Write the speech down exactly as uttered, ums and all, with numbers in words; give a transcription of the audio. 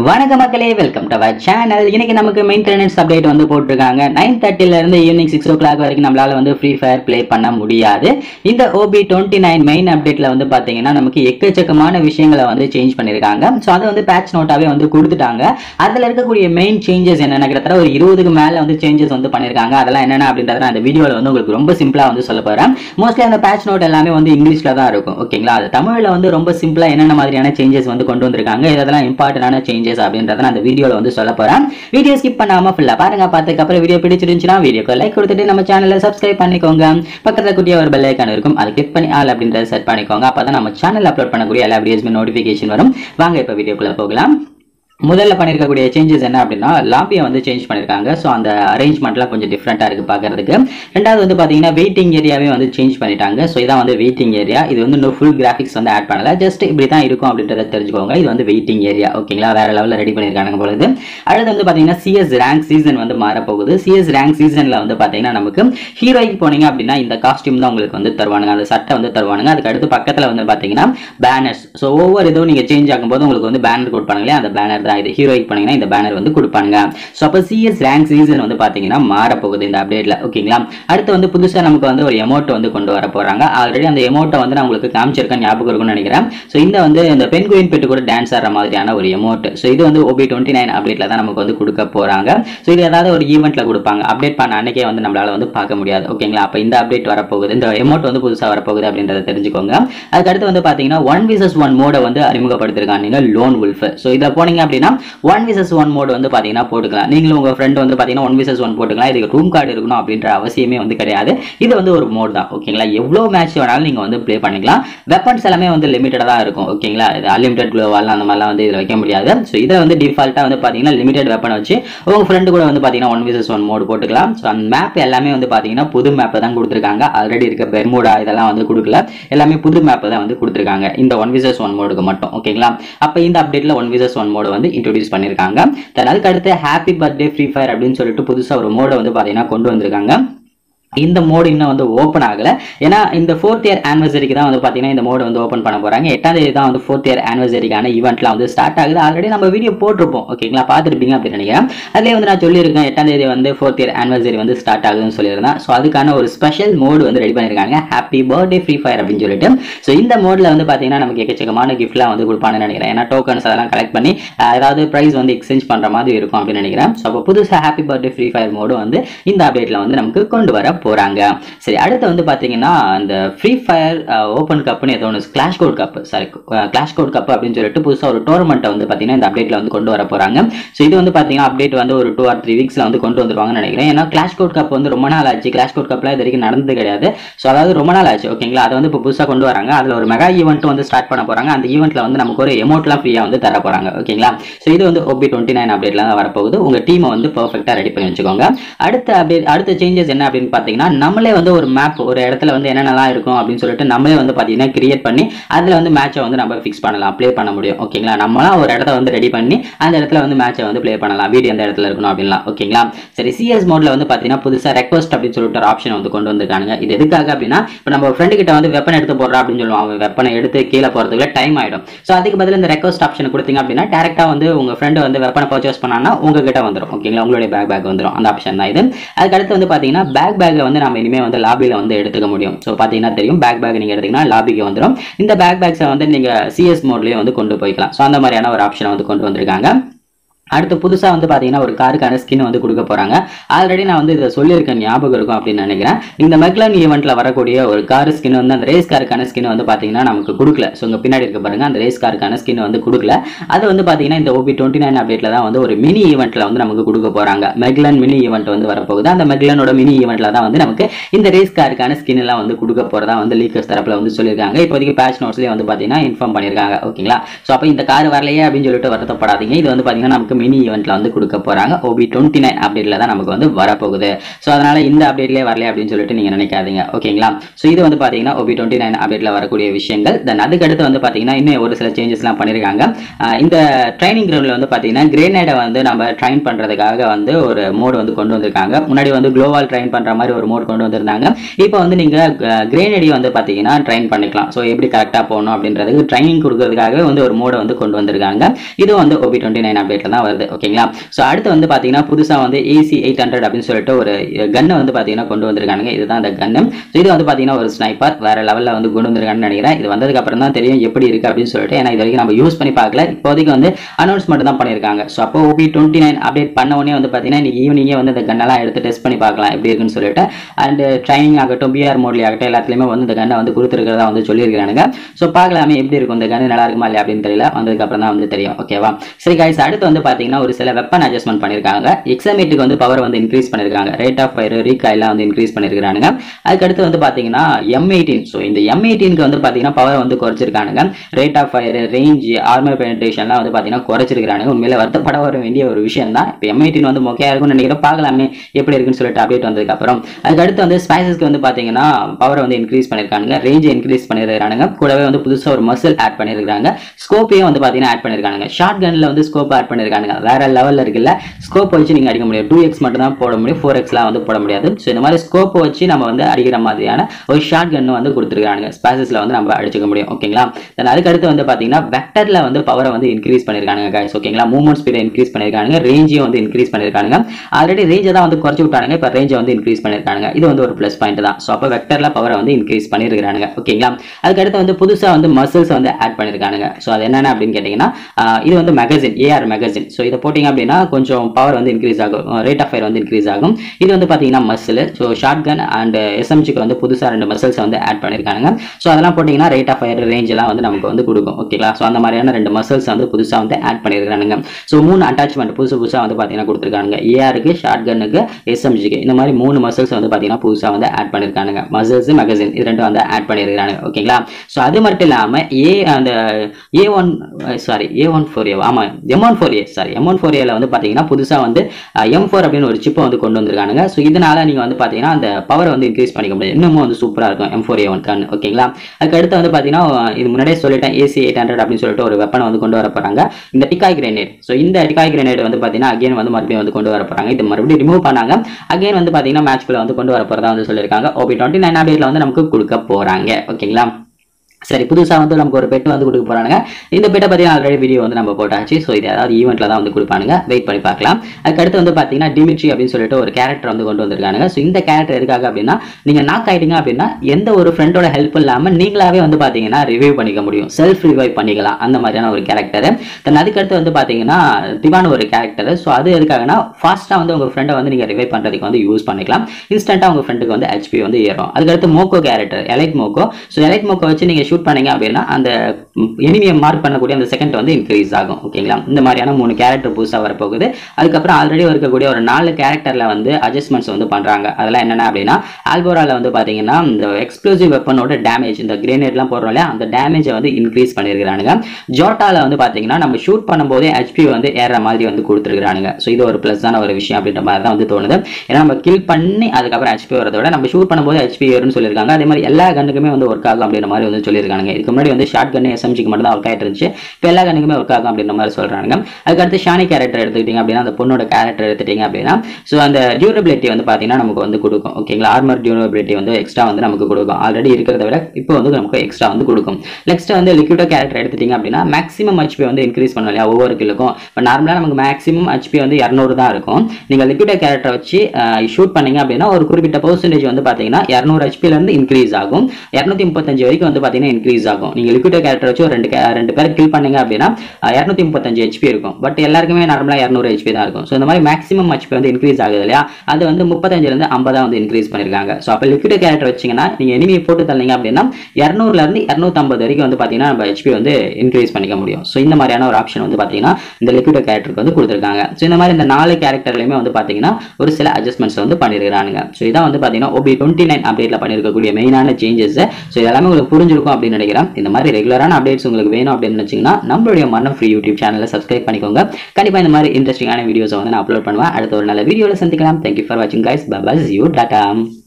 வணக்கம் மக்களே, welcome to our channel. இன்னைக்கு நமக்கு மெயின்டெனன்ஸ் அப்டேட் வந்து போட்டிருக்காங்க. நைன் தேர்ட்டில இருந்து ஈவினிங் சிக்ஸ் ஓ கிளாக் வரைக்கும் நம்மளால வந்து ஃப்ரீ ஃபயர் பிளே பண்ண முடியாது. இந்த O B twenty nine main அப்டேட்ல வந்து பாத்தீங்கன்னா நமக்கு எக்கச்சக்கமான விஷயங்களை வந்து சேஞ்ச் பண்ணிருக்காங்க. ஸோ அதை வந்து பேட்ச் நோட்டாவே வந்து கொடுத்துட்டாங்க. அதுல இருக்கக்கூடிய மெயின் சேஞ்சஸ் என்னென்ன, கிட்டத்தட்ட ஒரு இருபதுக்கு மேல வந்து சேஞ்சஸ் வந்து பண்ணிருக்காங்க. அதெல்லாம் என்னென்ன அப்படின்றத நான் இந்த வீடியோல வந்து உங்களுக்கு ரொம்ப சிம்பிளா வந்து சொல்ல போறேன். மோஸ்ட்லி அந்த பேட்ச் நோட் எல்லாமே வந்து இங்கிலீஷ்ல தான் இருக்கும். ஓகேங்களா, அது தமிழ்ல வந்து ரொம்ப சிம்பிளா என்னென்ன மாதிரியான சேஞ்சஸ் வந்து கொண்டு வந்திருக்காங்க, இதெல்லாம் இம்பார்ட்டன்டான சேஞ்சஸ் அப்படின்றத நான் இந்த வீடியோல வந்து சொல்ல போறேன். வீடியோ ஸ்கிப் பண்ணாம ஃபுல்லா பாருங்க. பார்த்ததுக்கு அப்புறம் வீடியோ பிடிச்சிருந்துச்சுன்னா வீடியோக்கு லைக் கொடுத்துட்டு நம்ம சேனலை சப்ஸ்கிரைப் பண்ணிக்கோங்க. பக்கத்துல குட்டியா ஒரு பெல் ஐகான் இருக்கும், அதை கிளிக் பண்ணி ஆல் அப்படின்றத செட் பண்ணிக்கோங்க. அப்பதான் நம்ம சேனல் அப்லோட் பண்ணக்கூடிய எல்லா வீடியோஸ்மே நோட்டிபிகேஷன் வரும். வாங்க இப்ப வீடியோக்குள்ள போகலாம். முதல்ல பண்ணிருக்கக்கூடிய சேஞ்சஸ் என்ன அப்படின்னா, லாபியை வந்து சேஞ்ச் பண்ணிருக்காங்க. ஸோ அந்த அரேஞ்ச்மெண்ட்லாம் கொஞ்சம் டிஃப்ரெண்டா இருக்கு பாக்குறதுக்கு. ரெண்டாவது வந்து பாத்தீங்கன்னா வெயிட்டிங் ஏரியாவே வந்து சேஞ்ச் பண்ணிட்டாங்க. ஸோ இதான் வந்து வெயிட்டிங் ஏரியா. இது வந்து இன்னும் ஃபுல் கிராஃபிக்ஸ் வந்து ஆட் பண்ணல, ஜஸ்ட் இப்படி தான் இருக்கும் அப்படின்றத தெரிஞ்சுக்கோங்க. இது வந்து வெயிட்டிங் ஏரியா. ஓகேங்களா, வேற லெவலில் ரெடி பண்ணிருக்காங்க பொழுது. அடுத்து வந்து பாத்தீங்கன்னா சிஎஸ் ரேங்க் சீசன் வந்து மாறப்போகுது. சிஎஸ் ரேங்க் சீசன்ல வந்து பாத்தீங்கன்னா நமக்கு ஹீரோய்க்கு போனீங்க அப்படின்னா இந்த காஸ்டியூம் தான் உங்களுக்கு வந்து தருவானுங்க, அந்த சட்டை வந்து தருவானுங்க. அதுக்கு அடுத்து பக்கத்துல வந்து பாத்தீங்கன்னா பேனர்ஸ். ஸோ ஒவ்வொரு இதுவும் நீங்க சேஞ்ச் ஆகும்போது உங்களுக்கு வந்து பேனர் கொடுப்பானுங்களே, அந்த பேனர் இது ஹீரோய்க்கு பண்ணீங்கன்னா இந்த பேனர் வந்து கொடுப்பாங்க. சோ அப்ப சிஎஸ் ரேங்க் சீசன் வந்து பாத்தீங்கன்னா மாற போகுது இந்த அப்டேட்ல. ஓகேங்களா, அடுத்து வந்து புதுசா நமக்கு வந்து ஒரு எமோட் வந்து கொண்டு வர போறாங்க. ஆல்ரெடி அந்த எமோட்டை வந்து நான் உங்களுக்கு காமிச்சிருக்கேன், ஞாபகம் இருக்கும்னு நினைக்கிறேன். சோ இந்த வந்து இந்த பென்குயின் பெட்டு கூட டான்ஸ் ஆடுற மாதிரியான ஒரு எமோட். சோ இது வந்து O B டுவெண்ட்டி நைன் அப்டேட்ல தான் நமக்கு வந்து கொடுக்க போறாங்க. சோ இது ஏதாவது ஒரு ஈவென்ட்ல கொடுப்பாங்க, அப்டேட் பண்ண அன்னைக்கே வந்து நம்மளால வந்து பார்க்க முடியாது. ஓகேங்களா, அப்ப இந்த அப்டேட் வரப்போகுது, இந்த எமோட் வந்து புதுசா வரப்போகுது அப்படின்றத தெரிஞ்சுக்கோங்க. அதுக்கு அடுத்து வந்து பாத்தீங்கன்னா ஒன் விசஸ் ஒன் மோட வந்து அறிமுகப்படுத்திருக்காங்க, லோன் வுல்ஃப். சோ இத போனீங்க அப்படின்னா ஒன் விசஸ் ஒன் மோட் வந்து பாத்தீங்கன்னா போட்டுக்கலாம். நீங்களும் உங்க ஃப்ரெண்ட் வந்து பாத்தீங்கன்னா ஒன் விசஸ் ஒன் போட்டுக்கலாம். இதுக்கு ரூம் கார்டு இருக்கணும் அப்படின்ற அவசியமே வந்து கிடையாது. இது வந்து ஒரு மோட் தான். ஓகேங்களா, எவ்வளவு மேட்ச் வேணாலும் நீங்க வந்து ப்ளே பண்ணிக்கலாம். வெப்பன்ஸ் எல்லாமே வந்து லிமிட்டடா தான் இருக்கும். ஓகேங்களா, இது அன்லிமிட்டட் குளோவால் அந்த மாதிரிலாம் வந்து இதுல வைக்க முடியாது. ஸோ இதை வந்து டிஃபால்ட்டா வந்து பாத்தீங்கன்னா லிமிடெட் வெப்பன் வச்சு உங்க ஃப்ரெண்டு கூட வந்து பாத்தீங்கன்னா ஒன் விசஸ் ஒன் மோட் போட்டுக்கலாம். ஸோ அந்த மேப் எல்லாமே வந்து பாத்தீங்கன்னா புது மேப் தான் கொடுத்துருக்காங்க. ஆல்ரெடி இருக்க பெர்முடா இதெல்லாம் வந்து கொடுக்கல, எல்லாமே புது மேப் தான் வந்து கொடுத்துருக்காங்க இந்த ஒன் விசஸ் ஒன் மோடுக்கு மட்டும். ஓகேங்களா, அப்ப இந்த அப்டேட்ல ஒன் விசஸ் ஒன் மோடு வந்து இன்ட்ரோடியூஸ் பண்ணிருக்காங்க. அதுக்கு அடுத்து ஹாப்பி பர்த்டே ஃப்ரீ ஃபயர் அப்படின்னு சொல்லிட்டு புதுசா ஒரு மோட வந்து பாத்தீங்கன்னா கொண்டு வந்திருக்காங்க. இந்த மோடு இன்னும் வந்து ஓப்பன் ஆகல, ஏன்னா இந்த ஃபோர்த் இயர் ஆனிவர்சரிக்கு தான் வந்து பாத்தீங்கன்னா இந்த மோடு வந்து ஓப்பன் பண்ண போறாங்க. எட்டாம் தேதி தான் வந்து ஃபோர்த் இயர் ஆனிவர்சரிக்கான ஈவெண்ட்லாம் வந்து ஸ்டார்ட் ஆகுது. ஆல்ரெடி நம்ம வீடியோ போட்டிருப்போம். ஓகேங்களா, பார்த்துருப்பீங்க அப்படின்னு நினைக்கிறேன். அதுலேயே வந்து நான் சொல்லியிருக்கேன் எட்டாம் தேதி வந்து ஃபோர்த் இயர் ஆனிவர்சரி வந்து ஸ்டார்ட் ஆகுதுன்னு சொல்லியிருந்தேன். ஸோ அதுக்கான ஒரு ஸ்பெஷல் மோடு வந்து ரெடி பண்ணியிருக்காங்க, ஹாப்பி பர்த்டே ஃப்ரீ ஃபயர் அப்படின்னு சொல்லிட்டு. ஸோ இந்த மோட்ல வந்து பாத்தீங்கன்னா நமக்கு எக்கச்சக்கமான கிஃப்ட்லாம் வந்து கொடுப்பான்னு நினைக்கிறேன். ஏன்னா டோக்கன்ஸ் அதெல்லாம் கலெக்ட் பண்ணி ஏதாவது ப்ரைஸ் வந்து எக்ஸ்சேஞ்ச் பண்ற மாதிரி இருக்கும் அப்படின்னு நினைக்கிறேன். ஸோ அப்போ புதுசாக happy birthday Free Fire mode வந்து இந்த அப்டேட்ல வந்து நமக்கு கொண்டு வர போறாங்க. சரி, அடுத்து வந்து பாத்தீங்கன்னா இந்த ஃப்ரீ ஃபயர் ஓபன் கப்னு ஏதோ ஒன்று, clash code cup sorry clash code cup அப்படின்னு சொல்லிட்டு புதுசா ஒரு டோர்னமெண்ட் வந்து பாத்தீங்கன்னா இந்த அப்டேட்ல வந்து கொண்டு வர போறாங்க. ஸோ இது வந்து பாத்தீங்கன்னா அப்டேட் வந்து ஒரு டூ ஆர் த்ரீ வீக்ஸ்ல வந்து கொண்டு வந்துருவாங்கன்னு நினைக்கிறேன். ஏன்னா கிளாஷ் கோட் கப் வந்து ரொம்ப நாள் ஆச்சு, கிளாஷ் கோட் கப்ல இது வரைக்கும் நடந்தது கிடையாது. ஸோ அதாவது ரொம்ப நாள் ஆச்சு. ஓகேங்களா, அதை வந்து இப்போ புதுசா கொண்டு வராங்க. அதுல ஒரு மெகா ஈவெண்ட் வந்து ஸ்டார்ட் பண்ண போறாங்க. அந்த ஈவெண்ட்ல வந்து நமக்கு ஒரு எமோட்லாம் ஃப்ரீயா வந்து தர போறாங்க. ஓகேங்களா, ஸோ இது வந்து O B டுவெண்ட்டி நைன் அப்டேட்ல தான் வரப்போகுது. உங்க டீமை வந்து பெர்ஃபெக்ட்டா ரெடி பண்ணி வச்சுக்கோங்க. அடுத்த அப்டேட் அடுத்த சேஞ்சஸ் என்ன அப்படின்னு பாத்தீங்கன்னா, நம்மளே வந்து ஒரு மேப் ஒரு இடத்துல வந்து என்னென்னலாம் இருக்கும் அப்படின்னு சொல்லிட்டு நம்மளே வந்து பாத்தீங்கன்னா கிரியேட் பண்ணி அதுல வந்து மேட்சை வந்து நம்ம ஃபிக்ஸ் பண்ணலாம், ப்ளே பண்ண முடியும். ஓகேங்களா, நம்மளாம் ஒரு இடத்த வந்து ரெடி பண்ணி அந்த இடத்துல வந்து மேட்சை வந்து ப்ளே பண்ணலாம், வீடியோ எந்த இடத்துல இருக்கணும் அப்படின்லாம். ஓகேங்களா, சரி, சிஎஸ் மோட்ல வந்து பாத்தீங்கன்னா புதுசா ரெக்வஸ்ட் அப்படின்னு சொல்லிட்டு ஒரு ஆப்ஷன் வந்து கொண்டு வந்திருக்காங்க. இது எதுக்காக அப்படின்னா, இப்போ நம்ம ஃப்ரெண்டு கிட்ட வந்து வெப்பன் எடுத்து போடுறா அப்படின்னு சொல்லுவோம், அவன் வெப்பனை எடுத்து கீழே போறதுக்குள்ள டைம் ஆயிடும். ஸோ அதுக்கு பதில் இந்த ரெக்வஸ்ட் ஆப்ஷன் கொடுத்தீங்க அப்படின்னா டேரக்டா வந்து உங்க ஃப்ரெண்டு வந்து வெப்பனை பர்ச்சேஸ் பண்ணாங்கன்னா உங்ககிட்ட வந்துடும். ஓகேங்களா, உங்களுடைய பேக் பேக் வந்துடும். அந்த ஆப்ஷன் தான் இது. அதுக்கு அடுத்து வந்து பாத்தீங்கன்னா பேக் பேக்கை வந்து நம்ம இனிமே வந்து லாபியில வந்து எடுத்துக்க முடியும். ஸோ பாத்தீங்கன்னா தெரியும், பேக் பேக் நீங்க எடுத்தீங்கன்னா லாபிக்கு வந்துடும். இந்த பேக் பேக்ஸை வந்து நீங்க சிஎஸ் மோட்லயே வந்து கொண்டு போய்க்கலாம். ஸோ அந்த மாதிரியான ஒரு ஆப்ஷனை வந்து கொண்டு வந்திருக்காங்க. அடுத்து புதுசா வந்து பாத்தீங்கன்னா ஒரு காருக்கான ஸ்கின் வந்து கொடுக்க போறாங்க. ஆல்ரெடி நான் வந்து இதை சொல்லியிருக்கேன், ஞாபகம் இருக்கும் அப்படின்னு நினைக்கிறேன். இந்த மெக்லன் ஈவெண்ட்ல வரக்கூடிய ஒரு கார் ஸ்கின் வந்து அந்த ரேஸ் காருக்கான ஸ்கின் வந்து பாத்தீங்கன்னா நமக்கு கொடுக்கல. ஸோ உங்க பின்னாடி இருக்க பாருங்க, அந்த ரேஸ் காருக்கான ஸ்கின் வந்து கொடுக்கல. அது வந்து பாத்தீங்கன்னா இந்த O B டுவெண்ட்டி நைன் அப்டேட்ல தான் வந்து ஒரு மினி ஈவெண்ட்ல வந்து நமக்கு கொடுக்க போறாங்க. மெக்லன் மினி ஈவெண்ட் வந்து வரப்போகுது. அந்த மெக்லனோட மினி ஈவெண்ட்ல தான் வந்து நமக்கு இந்த ரேஸ் காருக்கான ஸ்கின் எல்லாம் வந்து கொடுக்க போறதா வந்து லீக்கர்ஸ் தரப்புல வந்து சொல்லியிருக்காங்க. இப்போதைக்கு பேட்ச் நோட்ஸ்லயே வந்து பாத்தீங்கன்னா இன்ஃபார்ம் பண்ணிருக்காங்க. ஓகேங்களா, ஸோ அப்போ இந்த கார் வரலையே அப்படின்னு சொல்லிட்டு வருத்தப்படாதீங்க. இது வந்து பாத்தீங்கன்னா நமக்கு மினி ஈவெண்ட்ல வந்து கொடுக்க போறாங்க. O B twenty-nine அப்டேட்ல தான் நமக்கு வந்து வரப்போகுது. ஸோ அதனால இந்த அப்டேட்லேயே வரல அப்படின்னு சொல்லிட்டு நீங்க நினைக்காதீங்க. ஓகேங்களா? ஸோ இது வந்து பாத்தீங்கன்னா O B twenty-nine அப்டேட்ல வரக்கூடிய விஷயங்கள். தென் அதுக்கு அடுத்து வந்து பாத்தீங்கன்னா இன்னும் ஒரு சில சேஞ்சஸ்லாம் பண்ணிருக்காங்க. இந்த ட்ரைனிங் கிரவுண்ட்ல வந்து பாத்தீங்கன்னா கிரேனேடை வந்து நம்ம ட்ரைன் பண்றதுக்காக வந்து ஒரு மோட் வந்து கொண்டு வந்திருக்காங்க. முன்னாடி வந்து குளோவால் ட்ரைன் பண்ற மாதிரி ஒரு மோட் கொண்டு வந்திருந்தாங்க. இப்போ வந்து நீங்க கிரேனேடி வந்து பாத்தீங்கன்னா ட்ரைன் பண்ணிக்கலாம். ஸோ எப்படி கரெக்டா போகணும் அப்படின்றதுக்கு ட்ரைனிங் கொடுக்கறதுக்காகவே வந்து ஒரு மோட வந்து கொண்டு வந்திருக்காங்க. இது வந்து O B twenty-nine அப்டேட்ல தான் வருது. ஓகேங்களா? ஸோ அடுத்து வந்து பாத்தீங்கன்னா புதுசா வந்து A C eight hundred அப்படின்னு சொல்லிட்டு ஒரு கன்னை வந்து பாத்தீங்கன்னா கொண்டு வந்திருக்காங்க. இதுதான் அந்த கன்னு. ஸோ இது வந்து பாத்தீங்கன்னா ஒரு ஸ்னைப்பர் வேற லெவல்ல வந்து கொண்டு வந்திருக்காங்கன்னு நினைக்கிறேன். இது வந்ததுக்கு அப்புறம் தான் தெரியும் எப்படி இருக்கு அப்படின்னு சொல்லிட்டு. ஏன்னா இது வரைக்கும் நம்ம யூஸ் பண்ணி பார்க்கல. இப்போதைக்கு வந்து அனௌன்ஸ்மெண்ட் தான் பண்ணிருக்காங்க. ஸோ அப்போ O B twenty-nine அப்டேட் பண்ண உடனே வந்து பாத்தீங்கன்னா இன்னைக்கு ஈவினிங்கே வந்து இந்த கன்னெல்லாம் எடுத்து டெஸ்ட் பண்ணி பார்க்கலாம் எப்படி இருக்குன்னு சொல்லிட்டு. அண்ட் ட்ரைனிங் ஆகட்டும் B R மோட்ல ஆகட்டும் எல்லாத்துலயுமே வந்து இந்த கன்னை வந்து கொடுத்துருக்கிறதா வந்து சொல்லியிருக்காங்க. ஸோ பார்க்கலாமே எப்படி இருக்கும் இந்த கன்னு நல்லா இருக்குமா இல்லையா அப்படின்னு தெரியல. வந்ததுக்கு அப்புறம் தான் வந்து தெரியும். ஓகேவா? சரி கைஸ், அடுத்து வந்து பாத்தீங்கன்னா ஒரு சில வெப்பன் அட்ஜஸ்ட்மெண்ட் பண்ணிருக்காங்க. எக்ஸாமேட்டுக்கு வந்து பவர் வந்து இன்க்ரீஸ் பண்ணிருக்காங்க. ரேட் ஆஃப் ஃபயர் ரீகாயிலாம் வந்து இன்க்ரீஸ் பண்ணிருக்காங்க. அதுக்கு அடுத்து வந்து பாத்தீங்கன்னா M eighteen. ஸோ இந்த M eighteen க்கு வந்து பாத்தீங்கன்னா பவர் வந்து குறைச்சிருக்காங்க. Rate of fire, range, armour பெனிட்ரேஷன்லாம் வந்து பாத்தீங்கன்னா குறைச்சிருக்காங்க. உண்மையில வருத்தப்பட வர வேண்டிய ஒரு விஷயம் தான். இப்போ M eighteen வந்து மொக்கையா இருக்கும்னு நினைக்கிறேன். பார்க்கலாமே எப்படி இருக்குன்னு சொல்லிட்டு அப்டேட் வந்ததுக்கு அப்புறம். அதுக்கு அடுத்து வந்து ஸ்பைசஸ்க்கு வந்து பாத்தீங்கன்னா பவர் வந்து இன்க்ரீஸ் பண்ணிருக்காங்க. ரேஞ்ச் இன்க்ரீஸ் பண்ணிருக்காங்க. கூடவே வந்து புதுசா ஒரு மசில் ஆட் பண்ணிருக்காங்க. ஸ்கோப்பையும் வந்து பாத்தீங்கன்னா ஆட் பண்ணிருக்காங்க. ஷார்ட் கன்ல வந்து ஸ்கோப் ஆட் பண்ணிருக்காங்க. வேற லெவல்ல இருக்குல்ல. ஸ்கோப் வச்சு நீங்க அடிக்க முடியும். டூ எக்ஸ் மட்டும் தான் போட முடியும். ஃபோர் எக்ஸ்லாம் வந்து போட முடியாது. ஸோ இந்த மாதிரி ஸ்கோப் வச்சு நம்ம வந்து அடிக்கிற மாதிரியான ஒரு ஷார்ட் கன் வந்து கொடுத்துருக்காங்க. ஸ்பைசஸ்ல வந்து நம்ம அடிச்சுக்க முடியும். ஓகேங்களா? தென் அதுக்கு அடுத்து வந்து பாத்தீங்கன்னா வெக்டர்ல வந்து பவரை வந்து இன்க்ரீஸ் பண்ணிருக்காங்க கைஸ். ஓகேங்களா? மூவ்மெண்ட் ஸ்பீடை இன்க்ரீஸ் பண்ணிருக்காங்க. ரேஞ்சையும் வந்து இன்க்ரீஸ் பண்ணிருக்காங்க. ஆல்ரெடி ரேஞ்சை தான் வந்து குறைச்சு விட்டாங்க. இப்போ ரேஞ்சை வந்து இன்க்ரீஸ் பண்ணிருக்காங்க. இது வந்து ஒரு பிளஸ் பாயிண்ட் தான். ஸோ அப்போ வெக்டர்ல பவரை வந்து இன்க்ரீஸ் பண்ணிருக்காங்க. ஓகேங்களா? அதுக்கு அடுத்து வந்து புதுசா வந்து மசில்ஸ் வந்து ஆட் பண்ணிருக்காங்க. ஸோ அது என்னென்ன அப்படின்னு கேட்டீங்கன்னா இது வந்து magazine, A R magazine. So இதை போட்டிங்க அப்படின்னா கொஞ்சம் பவர் வந்து இன்க்ரீஸ் ஆகும். ரேட் ஆஃப் ஃபயர் வந்து இன்க்ரீஸ் ஆகும். இது வந்து பார்த்தீங்கன்னா muzzle. So short gun and எஸ்எம்ஜிக்கு வந்து புதுசாக ரெண்டு மசில்ஸ் வந்து ஆட் பண்ணியிருக்காங்க. ஸோ அதெல்லாம் போட்டிங்கன்னா ரேட் ஆஃப் ஃபயர், ரேஞ்ச் எல்லாம் வந்து நமக்கு வந்து கொடுக்கும். ஓகேங்களா? ஸோ அந்த மாதிரியான ரெண்டு மசில்ஸ் வந்து புதுசாக வந்து ஆட் பண்ணியிருக்காங்க. ஸோ மூணு அட்டாச்மெண்ட் புதுசு புதுசாக வந்து பார்த்தீங்கன்னா கொடுத்துருக்காங்க. ஏஆருக்கு, ஷார்ட் கன்னுக்கு, எஸ்எம்ஜிக்கு இந்த மாதிரி மூணு மசில்ஸ் வந்து பார்த்தீங்கன்னா புதுசாக வந்து ஆட் பண்ணியிருக்காங்க. மசில்ஸ், மேகசின் இது ரெண்டும் வந்து ஆட் பண்ணியிருக்காங்க. ஓகேங்களா? ஸோ அது மட்டும் இல்லாமல் ஏ அந்த A one sorry A one four A ஆமா M one four A sorry M one four ஏல வந்து பார்த்தீங்கன்னா புதுசாக வந்து எம் ஃபோர் அப்படின்னு ஒரு சிப்பை வந்து கொண்டு வந்திருக்காங்க. ஸோ இதனால நீங்கள் வந்து பார்த்தீங்கன்னா அந்த பவர் வந்து இன்க்ரீஸ் பண்ணிக்க முடியும். இன்னமும் வந்து சூப்பராக இருக்கும் M four A one gun. ஓகேங்களா? அதுக்கு அடுத்து வந்து பார்த்தீங்கன்னா இது முன்னாடியே சொல்லிட்டேன் A C eight hundred அப்படின்னு சொல்லிட்டு ஒரு வெப்பனை வந்து கொண்டு வர போறாங்க. இந்த டிகாய் கிரேனேட். ஸோ இந்த டிகாய் கிரேனேட் வந்து பார்த்தீங்கன்னா அகைன் வந்து மறுபடியும் வந்து கொண்டு வர போறாங்க. இது மறுபடியும் ரிமூவ் பண்ணாங்க. அகைன் வந்து பார்த்தீங்கன்னா மேட்ச்குள்ள வந்து கொண்டு வர போறதா வந்து சொல்லியிருக்காங்க. O B twenty-nine அப்டேட்ல வந்து நமக்கு கொடுக்க போறாங்க. ஓகேங்களா? சரி, புதுசாக வந்து நமக்கு ஒரு பெட் வந்து கொடுக்க போறாங்க. இந்த பெட்டை பற்றி ஆல்ரெடி வீடியோ வந்து நம்ம போட்டாச்சு. ஸோ இது ஏதாவது ஈவெண்ட்ல தான் வந்து கொடுப்பானுங்க. வெயிட் பண்ணி பார்க்கலாம். அதுக்கு அடுத்து வந்து பார்த்தீங்கன்னா டிமிட்ரி அப்படின்னு சொல்லிட்டு ஒரு கேரக்டர் வந்து கொண்டு வந்திருக்காங்க. ஸோ இந்த கேரக்டர் எதுக்காக அப்படின்னா நீங்கள் நாக் ஆயிட்டீங்க அப்படின்னா எந்த ஒரு ஃப்ரெண்டோட ஹெல்ப் இல்லாமல் நீங்களாவே வந்து பார்த்தீங்கன்னா ரிவைவ் பண்ணிக்க முடியும். செல்ஃப் ரிவைவ் பண்ணிக்கலாம். அந்த மாதிரியான ஒரு கேரக்டர். தென் அதுக்கு அடுத்து வந்து பார்த்தீங்கன்னா திவான ஒரு கேரக்டர். ஸோ அது எதுக்காகனா ஃபாஸ்ட்டாக வந்து உங்கள் ஃப்ரெண்டை வந்து நீங்கள் ரிவைவ் பண்ணுறதுக்கு வந்து யூஸ் பண்ணிக்கலாம். இன்ஸ்டன்ட்டாக உங்கள் ஃப்ரெண்டுக்கு வந்து H P வந்து ஏறும். அதுக்கடுத்து Moco character, elite Moco. So elite Moco வச்சு நீங்கள் ஷூட் பண்ணீங்க அப்படின்னா அந்த எனிமியை மார்க் பண்ணக்கூடிய அந்த செகண்ட் வந்து இன்க்ரீஸ் ஆகும். ஓகேங்களா? இந்த மாதிரியான மூணு கேரக்டர் புதுசாக வரப்போகுது. அதுக்கப்புறம் ஆல்ரெடி இருக்கக்கூடிய ஒரு நாலு கேரக்டர்ல வந்து அட்ஜஸ்ட்மெண்ட்ஸ் வந்து பண்றாங்க. அதெல்லாம் என்னென்ன அப்படின்னா ஆல்போரால வந்து பாத்தீங்கன்னா இந்த எக்ஸ்ப்ளோசிவ் வெப்பனோட டேமேஜ், இந்த கிரேனேட்லாம் போடுறோம் இல்லையா, அந்த டேமேஜை வந்து இன்க்ரீஸ் பண்ணியிருக்கானுங்க. ஜோட்டால வந்து பாத்தீங்கன்னா நம்ம ஷூட் பண்ணும்போதே H P வந்து ஏற மாதிரி வந்து கொடுத்துருக்கானுங்க. ஸோ இது ஒரு பிளஸ் ஆன ஒரு விஷயம் அப்படின்ற மாதிரி தான் வந்து தோணுது. ஏன்னா நம்ம கில் பண்ணி அதுக்கப்புறம் H P வரதை விட நம்ம ஷூட் பண்ணும்போது H P ஏறுன்னு சொல்லியிருக்காங்க. அதே மாதிரி எல்லா கண்ணுக்குமே வந்து ஒர்க் ஆகும் அப்படின்ற மாதிரி வந்து சொல்லியிருக்காங்க. இதுக்கு முன்னாடி வந்து short gun S M G க்கு மட்டும் தான் ஒர்க் ஆயிட்டு இருந்துச்சு. இப்போ எல்லா கண்ணுக்குமே ஒர்க் ஆகும் அப்படின்ற மாதிரி சொல்றாங்க. அதுக்கு அடுத்து ஷானி கேரக்டர் எடுத்துக்கிட்டீங்க அப்படின்னா அந்த பொண்ணோட கேரக்டர் எடுத்துட்டீங்க அப்படின்னா ஸோ அந்த டியூரபிலிட்டி வந்து பார்த்தீங்கன்னா நமக்கு வந்து கொடுக்கும். ஓகேங்களா? ஆர்மர் டியூரபிலிட்டி வந்து எக்ஸ்ட்ரா வந்து நமக்கு கொடுக்கும். ஆல்ரெடி இருக்கிறத விட இப்போ வந்து நமக்கு எக்ஸ்ட்ரா வந்து கொடுக்கும். நெக்ஸ்ட் வந்து லிக்விடோ கேரக்டர் எடுத்துட்டீங்க அப்படின்னா மேக்ஸிமம் H P வந்து இன்க்ரீஸ் பண்ணலாம் இல்லையா ஒவ்வொரு கில்லுக்கும். இப்போ நார்மலாக நமக்கு மேக்ஸிமம் H P வந்து இரநூறு தான் இருக்கும். நீங்கள் லிக்விடோ கேரக்டர் வச்சு ஷூட் பண்ணீங்க அப்படின்னா ஒரு குறிப்பிட்ட பர்சன்டேஜ் வந்து பார்த்தீங்கன்னா இரநூறு H P ல இருந்து இன்க்ரீஸ் ஆகும். இருநூத்தி முப்பத்தஞ்சு வரைக்கும் வந்து பார்த்தீங்கன்னா இன்க்ரீஸ் ஆகும். நீங்கள் லிக்விடோ கேரக்டர் வச்சு ஒரு ரெண்டு ரெண்டு பேரை கில் பண்ணீங்க அப்படின்னா இருநூத்தி முப்பத்தஞ்சு H P இருக்கும். பட் எல்லாருக்குமே நார்மலாக இரநூறு H P தான் இருக்கும். ஸோ இந்த மாதிரி மேக்ஸிமம் H P வந்து இன்க்ரீஸ் ஆகுது இல்லையா, அது வந்து முப்பத்தஞ்சுல இருந்து ஐம்பதா வந்து இன்க்ரீஸ் பண்ணிருக்காங்க. ஸோ அப்போ லிக்விடோ கேரக்டர் வச்சிங்கன்னா நீங்கள் எனிமியை போட்டு தள்ளீங்க அப்படின்னா இரநூறுல இருந்து இருநூத்தி ஐம்பது வரைக்கும் வந்து பார்த்தீங்கன்னா நம்ம H P வந்து இன்க்ரீஸ் பண்ணிக்க முடியும். ஸோ இந்த மாதிரியான ஒரு ஆப்ஷன் வந்து பார்த்தீங்கன்னா இந்த லிக்விடோ கேரக்டருக்கு வந்து கொடுத்துருக்காங்க. ஸோ இந்த மாதிரி இந்த நாலு கேரக்டர்லையுமே வந்து பார்த்தீங்கன்னா ஒரு சில அட்ஜஸ்ட்மெண்ட்ஸ் வந்து பண்ணிருக்காங்க. ஸோ இதான் வந்து பார்த்தீங்கன்னா O B twenty-nine அப்டேட்ல பண்ணிருக்கக்கூடிய மெயினான சேஞ்சஸ். ஸோ இதெல்லாமே உங்களுக்கு புரிஞ்சிருக்கும் அப்படின்னு நினைக்கிறேன். இந்த மாதிரி ரெகுலரான அப்டேட்ஸ் உங்களுக்கு வேணும் அப்படின்னு நினைச்சீங்கன்னா நம்மளுடைய மரணம் ஃப்ரீ யூடியூப் சேனலை சப்ஸ்கிரைப் பண்ணிக்கோங்க. கண்டிப்பா இந்த மாதிரி இன்ட்ரெஸ்டிங்கான வீடியோஸை வந்து நான் அப்லோட் பண்ணுவேன். அடுத்த ஒரு நல்ல வீடியோல சந்திக்கலாம். Thank you for watching guys. Bye bye. See you. Tata.